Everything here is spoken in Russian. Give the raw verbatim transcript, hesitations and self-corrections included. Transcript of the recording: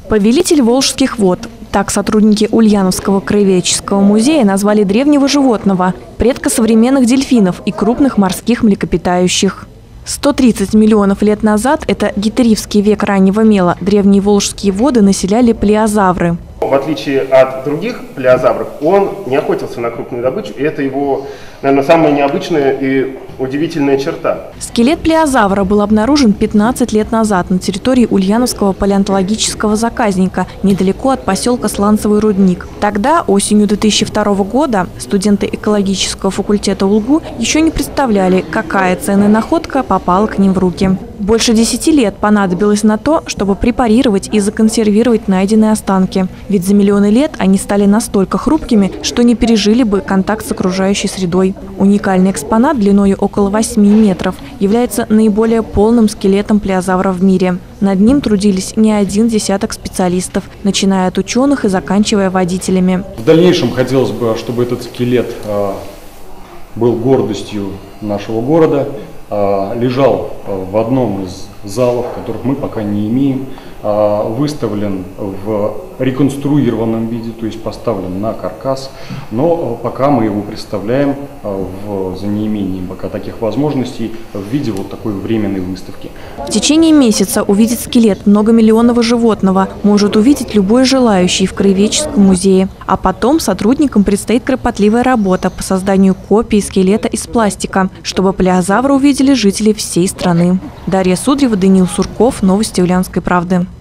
Повелитель Волжских вод. Так сотрудники Ульяновского краеведческого музея назвали древнего животного, предка современных дельфинов и крупных морских млекопитающих. сто тридцать миллионов лет назад, это гитеривский век раннего мела, древние волжские воды населяли плеозавры. В отличие от других плеозавров, он не охотился на крупную добычу, и это его, наверное, самая необычная и удивительная черта. Скелет плеозавра был обнаружен пятнадцать лет назад на территории Ульяновского палеонтологического заказника, недалеко от поселка Сланцевый рудник. Тогда, осенью две тысячи второго года, студенты экологического факультета УлГУ еще не представляли, какая ценная находка попала к ним в руки. Больше десяти лет понадобилось на то, чтобы препарировать и законсервировать найденные останки. Ведь за миллионы лет они стали настолько хрупкими, что не пережили бы контакт с окружающей средой. Уникальный экспонат длиной около восьми метров является наиболее полным скелетом плеозавра в мире. Над ним трудились не один десяток специалистов, начиная от ученых и заканчивая водителями. В дальнейшем хотелось бы, чтобы этот скелет был гордостью нашего города, лежал в одном из залов, которых мы пока не имеем, выставлен в реконструированном виде, то есть поставлен на каркас, но пока мы его представляем в, за неимением пока таких возможностей в виде вот такой временной выставки. В течение месяца увидеть скелет многомиллионного животного может увидеть любой желающий в краеведческом музее. А потом сотрудникам предстоит кропотливая работа по созданию копии скелета из пластика, чтобы плеозавра увидели жители всей страны. Дарья Судрева, Даниил Сурков. Новости Ульяновской правды.